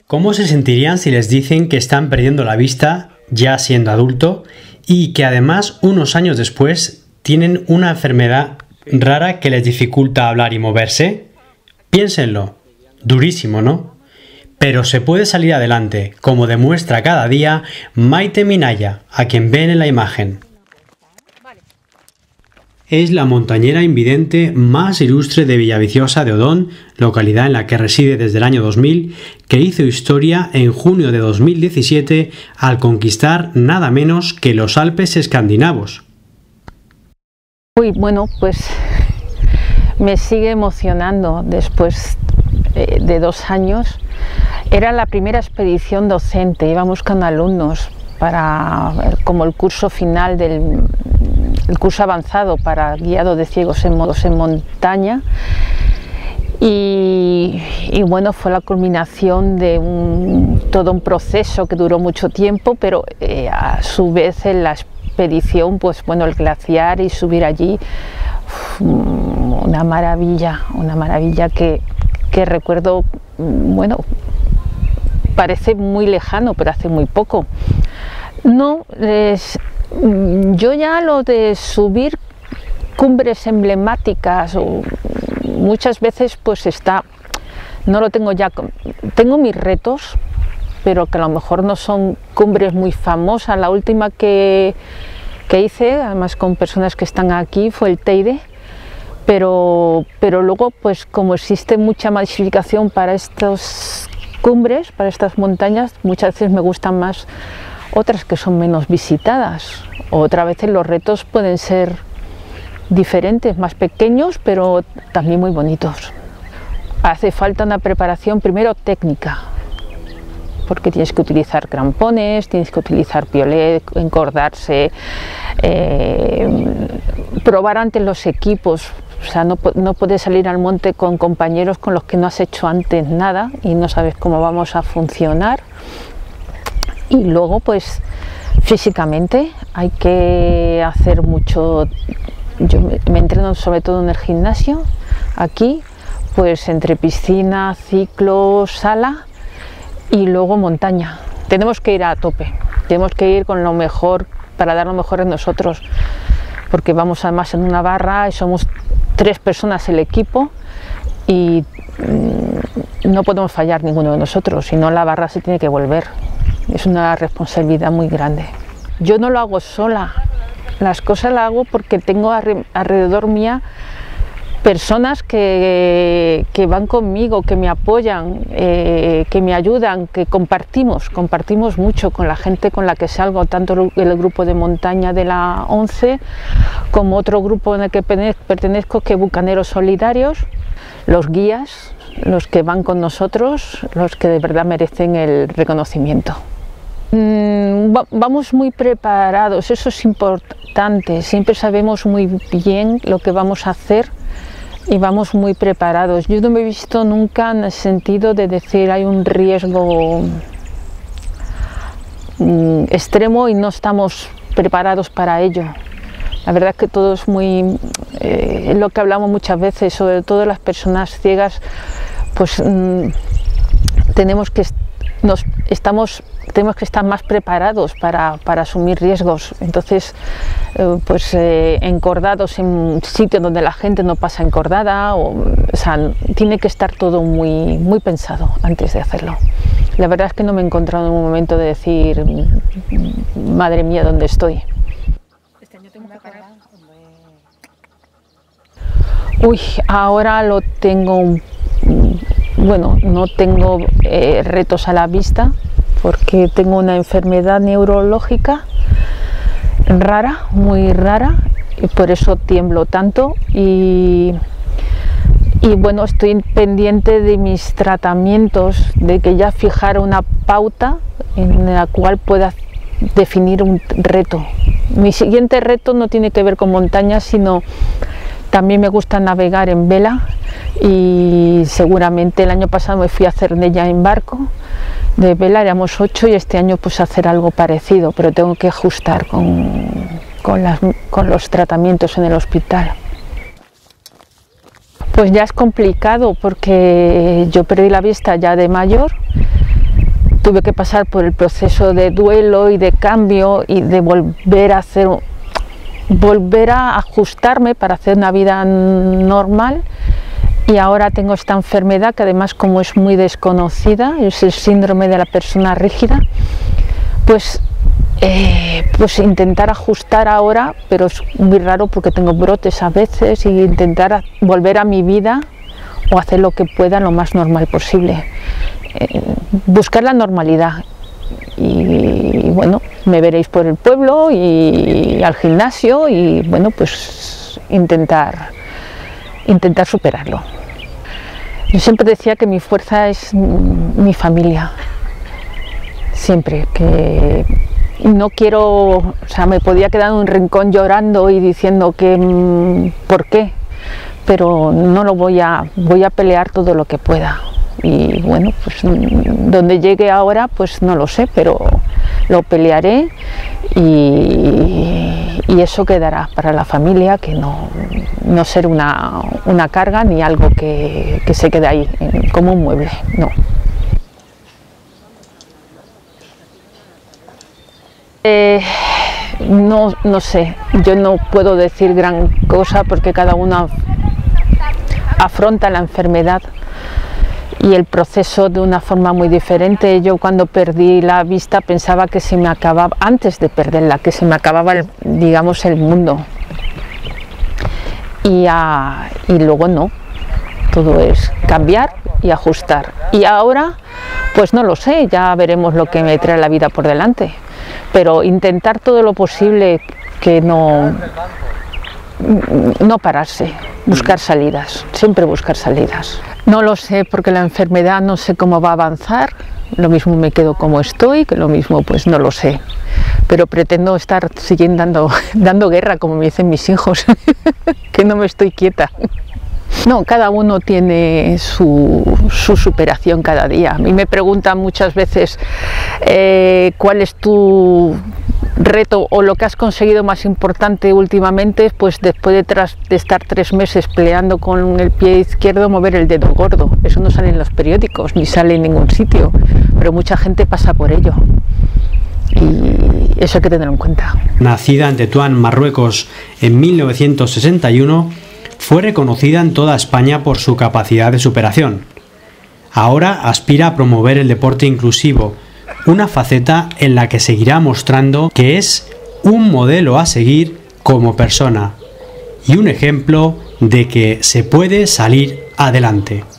¿Cómo se sentirían si les dicen que están perdiendo la vista ya siendo adulto y que además unos años después tienen una enfermedad rara que les dificulta hablar y moverse? Piénsenlo. Durísimo, ¿no? Pero se puede salir adelante, como demuestra cada día Maite Minaya, a quien ven en la imagen. Es la montañera invidente más ilustre de Villaviciosa de Odón, localidad en la que reside desde el año 2000, que hizo historia en junio de 2017 al conquistar nada menos que los Alpes escandinavos. Bueno, pues me sigue emocionando después de 2 años. Era la primera expedición docente, íbamos con alumnos como el curso final el curso avanzado para guiado de ciegos en modos en montaña y bueno, fue la culminación de todo un proceso que duró mucho tiempo, pero a su vez en la expedición, pues bueno, el glaciar y subir allí, una maravilla que recuerdo, bueno, parece muy lejano, pero hace muy poco. No, yo ya lo de subir cumbres emblemáticas muchas veces pues no lo tengo ya, tengo mis retos, pero que a lo mejor no son cumbres muy famosas. La última que hice, además con personas que están aquí, fue el Teide, pero luego pues como existe mucha masificación para estas cumbres, para estas montañas, muchas veces me gustan más otras que son menos visitadas. Otras veces los retos pueden ser diferentes, más pequeños, pero también muy bonitos. Hace falta una preparación primero técnica, porque tienes que utilizar crampones, tienes que utilizar piolet, encordarse, probar antes los equipos. O sea, no puedes salir al monte con compañeros con los que no has hecho antes nada y no sabes cómo vamos a funcionar. Y luego pues físicamente hay que hacer mucho. Yo me entreno sobre todo en el gimnasio, aquí pues entre piscina, ciclo, sala y luego montaña. Tenemos que ir a tope, tenemos que ir con lo mejor para dar lo mejor en nosotros, porque vamos además en una barra y somos 3 personas el equipo y no podemos fallar ninguno de nosotros, si no la barra se tiene que volver. Es una responsabilidad muy grande. Yo no lo hago sola, las cosas las hago porque tengo alrededor mía personas que van conmigo, que me apoyan, que me ayudan, que compartimos mucho con la gente con la que salgo, tanto el grupo de montaña de la 11 como otro grupo en el que pertenezco, que Bucaneros Solidarios, los guías, los que van con nosotros, los que de verdad merecen el reconocimiento. Vamos muy preparados, eso es importante, siempre sabemos muy bien lo que vamos a hacer y vamos muy preparados. Yo no me he visto nunca en el sentido de decir hay un riesgo extremo y no estamos preparados para ello. La verdad es que todo es muy, es lo que hablamos muchas veces, sobre todo las personas ciegas, pues tenemos que estar más preparados para asumir riesgos. Entonces, pues encordados en sitios donde la gente no pasa encordada, o sea, tiene que estar todo muy pensado antes de hacerlo. La verdad es que no me he encontrado en un momento de decir, madre mía, ¿dónde estoy? Este año tengo preparado. Uy, ahora lo tengo. Bueno, no tengo retos a la vista porque tengo una enfermedad neurológica rara, muy rara, y por eso tiemblo tanto y bueno, estoy pendiente de mis tratamientos, de que ya fijara una pauta en la cual pueda definir un reto. Mi siguiente reto no tiene que ver con montañas, sino también me gusta navegar en vela y seguramente el año pasado me fui a Cerdeña en barco de vela, éramos 8 y este año pues hacer algo parecido, pero tengo que ajustar con los tratamientos en el hospital. Pues ya es complicado porque yo perdí la vista ya de mayor tuve que pasar por el proceso de duelo y de cambio y de volver a ajustarme para hacer una vida normal, y ahora tengo esta enfermedad que además, como es muy desconocida, es el síndrome de la persona rígida, pues intentar ajustar ahora, pero es muy raro porque tengo brotes a veces, y intentar volver a mi vida o hacer lo que pueda lo más normal posible, buscar la normalidad. Y bueno, me veréis por el pueblo y al gimnasio, y bueno, pues intentar superarlo. Yo siempre decía que mi fuerza es mi familia, siempre, que no quiero, o sea, me podía quedar en un rincón llorando y diciendo que ¿por qué? Pero no lo voy a pelear todo lo que pueda. Y bueno, pues donde llegue ahora, pues no lo sé, pero lo pelearé, y eso quedará para la familia, que no ser una carga ni algo que se quede ahí como un mueble, no. No sé, yo no puedo decir gran cosa porque cada uno afronta la enfermedad y el proceso de una forma muy diferente. Yo cuando perdí la vista pensaba que se me acababa, antes de perderla, que se me acababa digamos el mundo, y luego no, todo es cambiar y ajustar, y ahora pues no lo sé, ya veremos lo que me trae la vida por delante, pero intentar todo lo posible, que no pararse, buscar salidas, siempre buscar salidas. No lo sé porque la enfermedad no sé cómo va a avanzar, lo mismo me quedo como estoy, que lo mismo pues no lo sé, pero pretendo estar siguiendo dando guerra, como me dicen mis hijos, que no me estoy quieta. No, cada uno tiene su superación cada día. A mí me preguntan muchas veces cuál es tu reto o lo que has conseguido más importante últimamente. Pues después de estar 3 meses peleando con el pie izquierdo, mover el dedo gordo. Eso no sale en los periódicos ni sale en ningún sitio, pero mucha gente pasa por ello, y eso hay que tenerlo en cuenta. Nacida en Tetuán, Marruecos, en 1961, fue reconocida en toda España por su capacidad de superación. Ahora aspira a promover el deporte inclusivo, una faceta en la que seguirá mostrando que es un modelo a seguir como persona y un ejemplo de que se puede salir adelante.